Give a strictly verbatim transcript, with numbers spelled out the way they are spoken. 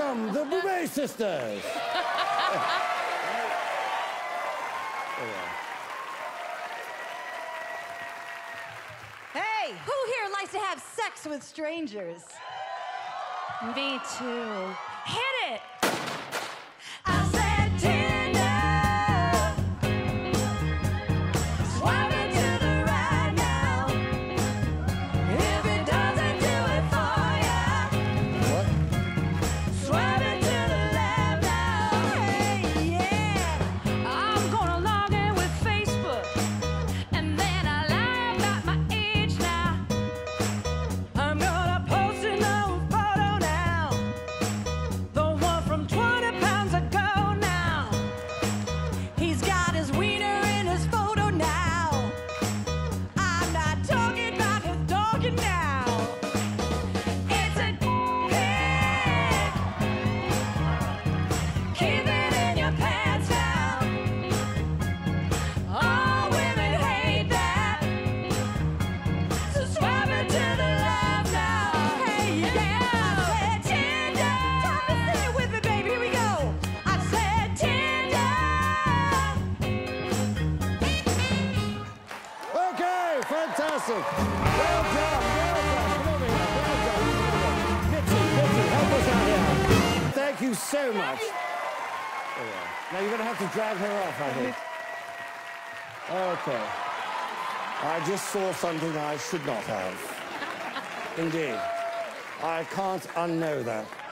welcome the Boobé Sisters. Hey, who here likes to have sex with strangers? Me too. Hit it! I said Tinder. Swipe it to the right now. If it doesn't do it for ya, What? swipe it to the left now. Hey, yeah. I'm gonna log in with Facebook, and then I lie about my age now. I'm gonna post an old photo now. The one from twenty pounds ago now. He's got his wiener in his photo now. I'm not talking about his doggy now. It's a pic. Keep it in your pants now. All women hate that. So swipe it to the left now. Hey, yeah. I said Tinder. Time to say it with me, baby. Here we go. I said Tinder. Okay, fantastic. Well done, well done. Come over here, well done. Mitzi, Mitzi, help us out here. Thank you so much. Now you're going to have to drag her off, I think. Okay. I just saw something I should not have. Indeed. I can't unknow that.